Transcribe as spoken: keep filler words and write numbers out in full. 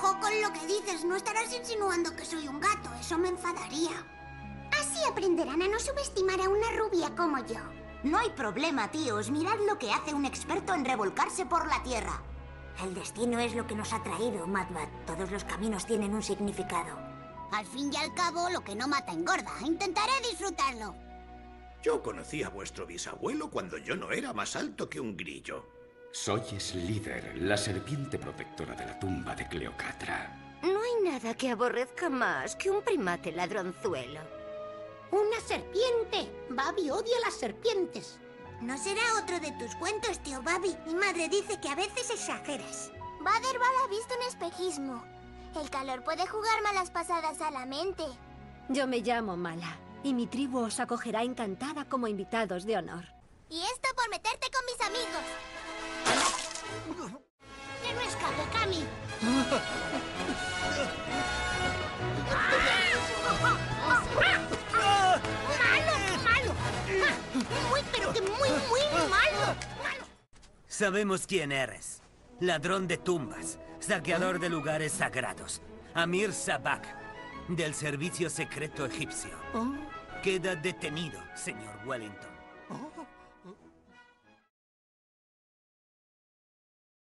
Ojo con lo que dices, no estarás insinuando que soy un gato, eso me enfadaría. Así aprenderán a no subestimar a una rubia como yo. No hay problema, tíos. Mirad lo que hace un experto en revolcarse por la tierra. El destino es lo que nos ha traído, Madbat. Todos los caminos tienen un significado. Al fin y al cabo, lo que no mata engorda. Intentaré disfrutarlo. Yo conocí a vuestro bisabuelo cuando yo no era más alto que un grillo. Soy Slither, la serpiente protectora de la tumba de Cleocatra. No hay nada que aborrezca más que un primate ladronzuelo. ¡Una serpiente! Babi odia las serpientes. No será otro de tus cuentos, tío Babi. Mi madre dice que a veces exageras. Baderbal ha visto un espejismo. El calor puede jugar malas pasadas a la mente. Yo me llamo Mala, y mi tribu os acogerá encantada como invitados de honor. Y esto por meterte con mis amigos. ¡Que no escape, Cami! ¡Malo, malo! Muy, pero que muy, muy malo. Sabemos quién eres. Ladrón de tumbas, saqueador de lugares sagrados. Amir Sabak, del servicio secreto egipcio. Queda detenido, señor Wellington.